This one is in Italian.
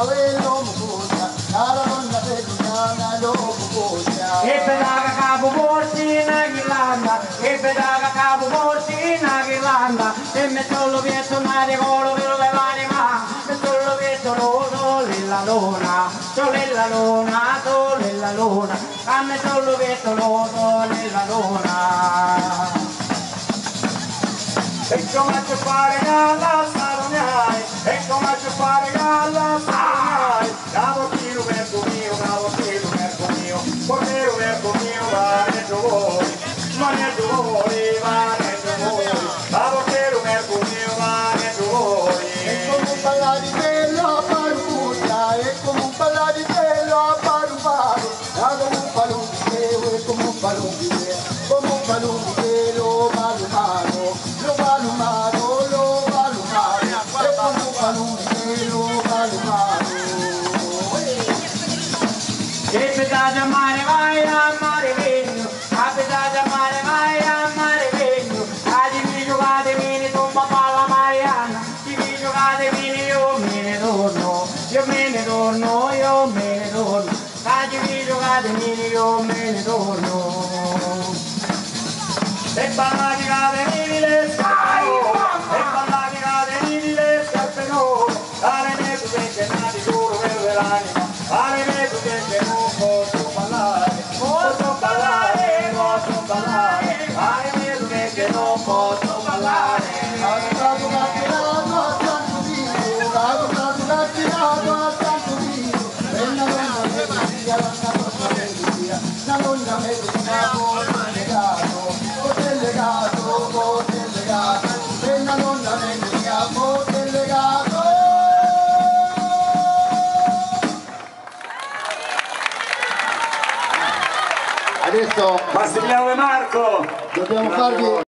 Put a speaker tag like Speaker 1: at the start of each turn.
Speaker 1: E pedaga capo portina ghirlanda, e pedaga capo portina ghirlanda, e metto lo vietto nari colo velo de l'anima, metto lo vietto solella luna, solella luna, solella luna, a metto lo vietto solella luna. E come ci fare alla saloniai, e come ci fare alla saloniai, cavo tiro verso mio, cavo tiro verso mio, portero verso mio, va reggio voi, va reggio voi, va reggio voi, cavo tiro verso mio, va reggio voi.
Speaker 2: E come un palladitello a paruta, e come un palladitello a paruparu, come un paluditello, e come un paluditello, come un paluditello, malumano, lo malumano, lo malumano, e come un paluditello, malumano.
Speaker 1: E pedaggia a mare vegno, a pedaggia a mare vegno, a di mi giocate mini tomba palla Marianna, di mi giocate mini io me ne torno, io me ne torno, io me ne torno, a di mi giocate mini io me ne torno. E ballati cade mini le scarpe, e ballati cade mini le scarpe no, dare me tu che nati solo per l'anima, dare me tu che non posso ballare, posso ballare, posso ballare, dare me tu che non posso ballare.
Speaker 2: Avevo cattinato a tanto vivo, avevo cattinato a tanto vivo, e la donna me via, la donna me via, ho legato, e la donna me via, ho legato. Adesso
Speaker 3: Massimiliano e Marco!
Speaker 2: dobbiamo farvi